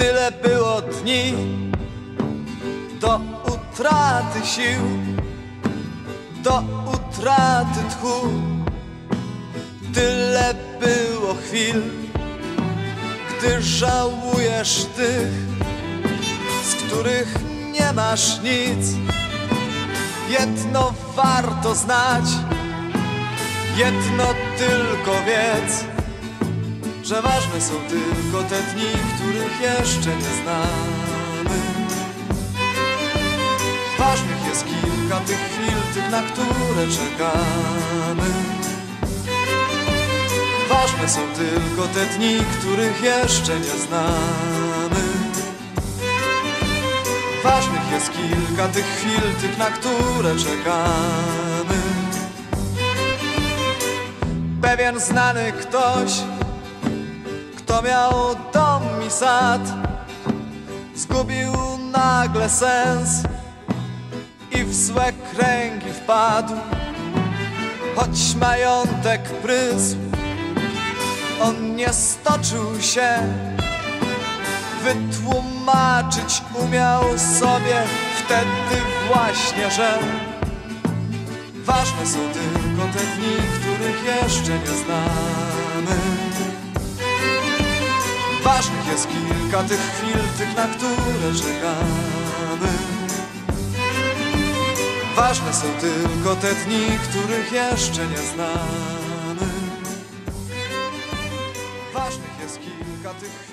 Tyle było dni do utraty sił, do utraty tchu. Tyle było chwil, gdy żałujesz tych, z których nie masz nic. Jedno warto znać, jedno tylko wiedz, że ważne są tylko te dni, których jeszcze nie znamy. Ważnych jest kilka tych chwil, tych, na które czekamy. Ważne są tylko te dni, których jeszcze nie znamy. Ważnych jest kilka tych chwil, tych, na które czekamy. Pewien znany ktoś, kto miał dom i sad, zgubił nagle sens i w złe kręgi wpadł. Choć majątek prysł, on nie stoczył się, wytłumaczyć umiał sobie wtedy właśnie, że ważne są tylko te dni, których jeszcze nie znamy. Ważnych jest kilka tych chwil, tych, na które czekamy. Ważne są tylko te dni, których jeszcze nie znamy. Ważnych jest kilka tych chwil.